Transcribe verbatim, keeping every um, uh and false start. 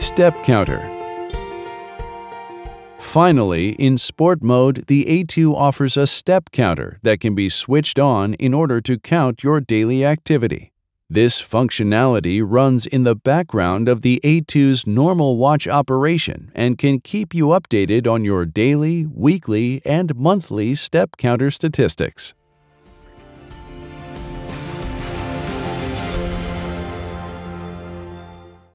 Step counter. Finally, in sport mode, the A two offers a step counter that can be switched on in order to count your daily activity. This functionality runs in the background of the A two's normal watch operation and can keep you updated on your daily, weekly, and monthly step counter statistics.